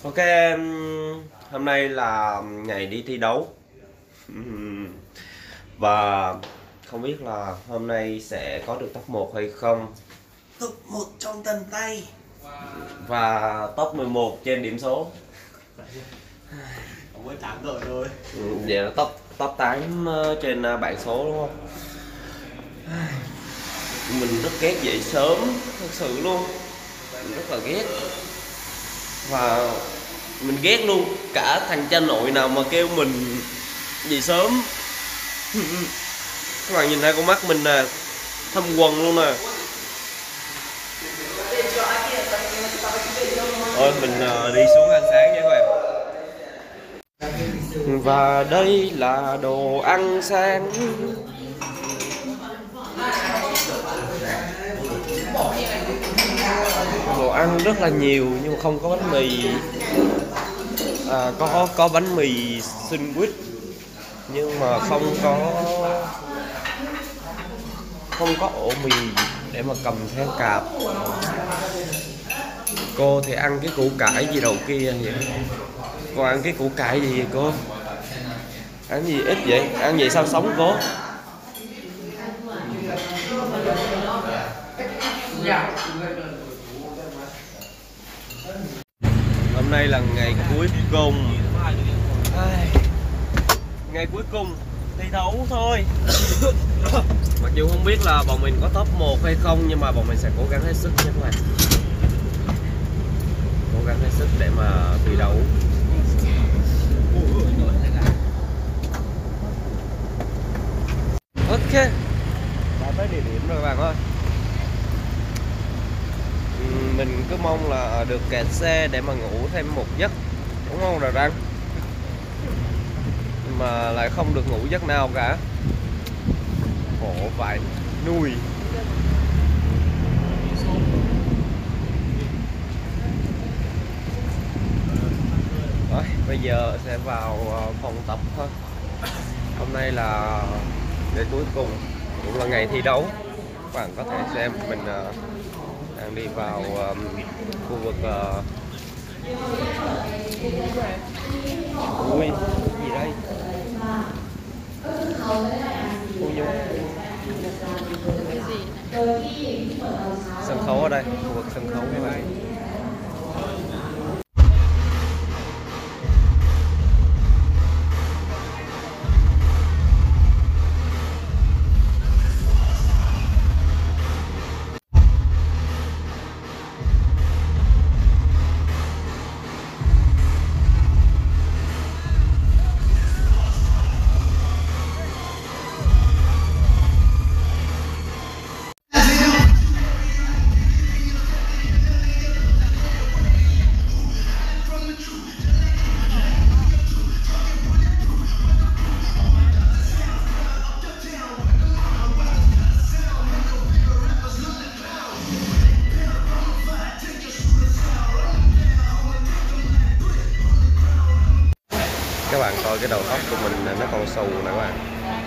Ok, hôm nay là ngày đi thi đấu. Và không biết là hôm nay sẽ có được top 1 hay không. Top 1 trong tầm tay. Và top 11 trên điểm số. Mới 8 rồi thôi. Vậy là top 8 trên bảng số đúng không? Mình rất ghét dậy sớm, thật sự luôn. Mình rất là ghét. Và mình ghét luôn cả thằng cha nội nào mà kêu mình dậy sớm. Các bạn nhìn hai con mắt mình nè, thâm quần luôn nè. Thôi mình đi xuống ăn sáng nha các bạn. Và đây là đồ ăn sáng. Đồ ăn rất là nhiều nhưng mà không có bánh mì. Có bánh mì sandwich nhưng mà không có ổ mì để mà cầm theo cặp. Cô thì ăn cái củ cải gì đầu kia vậy? Cô ăn cái củ cải gì vậy cô? Ăn gì ít vậy? Ăn vậy sao sống cô? Hôm nay là ngày cuối cùng. Ngày cuối cùng thi đấu thôi. Mặc dù không biết là bọn mình có top 1 hay không, nhưng mà bọn mình sẽ cố gắng hết sức nha các bạn. Cố gắng hết sức để mà thi đấu. Ok, đã tới địa điểm rồi các bạn ơi. Mình cứ mong là được kẹt xe để mà ngủ thêm một giấc, đúng không rồi Răng? Mà lại không được ngủ giấc nào cả. Khổ vãi nuôi. Rồi, bây giờ sẽ vào phòng tập thôi. Hôm nay là ngày cuối cùng, cũng là ngày thi đấu. Các bạn có thể xem mình đang đi vào khu vực ui, gì đây? Khu nhung. Sân khấu ở đây, khu vực sân khấu các bạn. Các bạn coi cái đầu tóc của mình nó còn xù nè các bạn.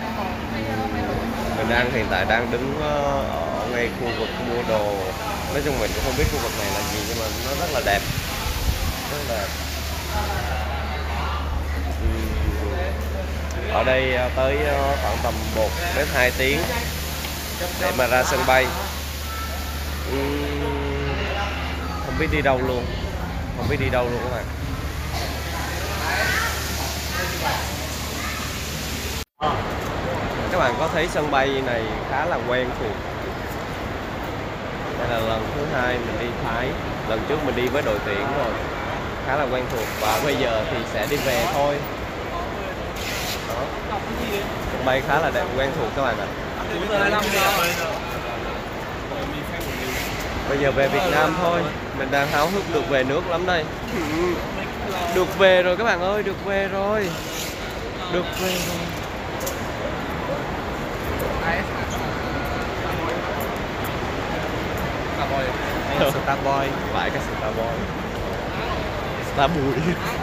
Mình hiện tại đang đứng ở ngay khu vực mua đồ. Nói chung mình cũng không biết khu vực này là gì nhưng mà nó rất là đẹp. Rất là đẹp. Ở đây tới khoảng tầm 1 đến 2 tiếng để mà ra sân bay. Không biết đi đâu luôn. Không biết đi đâu luôn các bạn. Các bạn có thấy sân bay này khá là quen thuộc. Đây là lần thứ 2 mình đi Thái. Lần trước mình đi với đội tuyển rồi. Khá là quen thuộc. Và bây giờ thì sẽ đi về thôi. Đó. Sân bay khá là đẹp, quen thuộc các bạn ạ. Bây giờ về Việt Nam thôi. Mình đang háo hức được về nước lắm đây. Được về rồi các bạn ơi, được về rồi. Được về rồi. Starboy, phải cái Starboy. Starboy.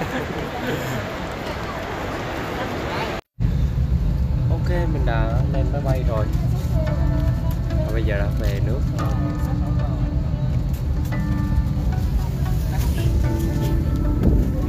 Ok, mình đã lên máy bay rồi. Và bây giờ đã về nước thôi.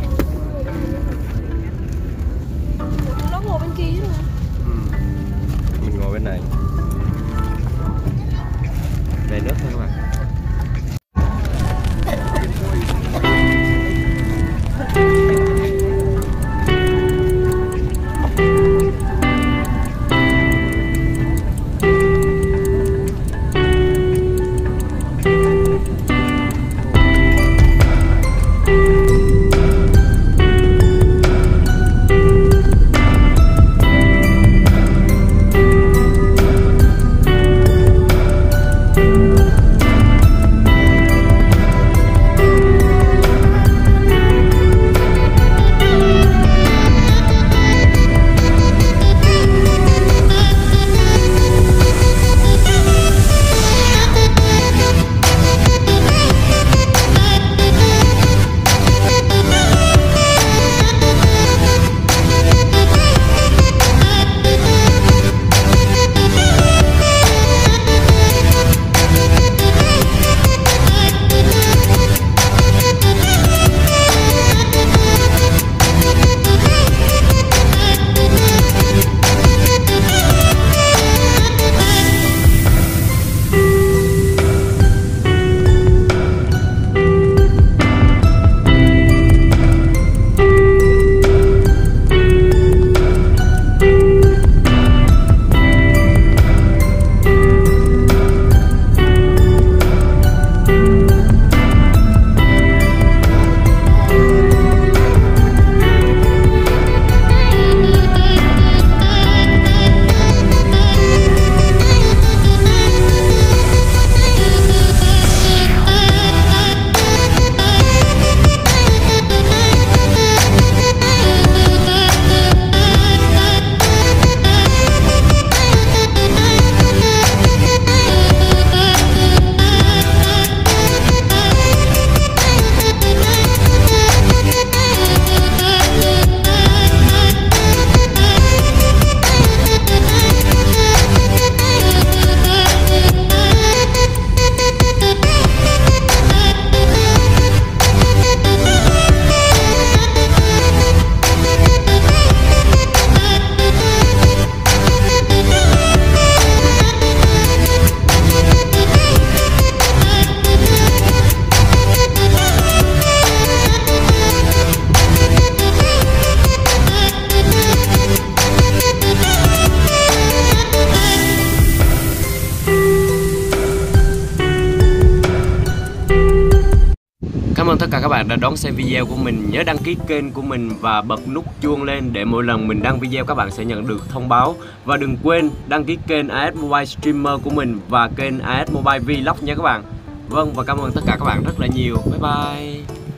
ơn tất cả các bạn đã đón xem video của mình. Nhớ đăng ký kênh của mình và bật nút chuông lên để mỗi lần mình đăng video các bạn sẽ nhận được thông báo. Và đừng quên đăng ký kênh AS Mobile Streamer của mình và kênh AS Mobile Vlog nha các bạn. Vâng, và cảm ơn tất cả các bạn rất là nhiều. Bye bye.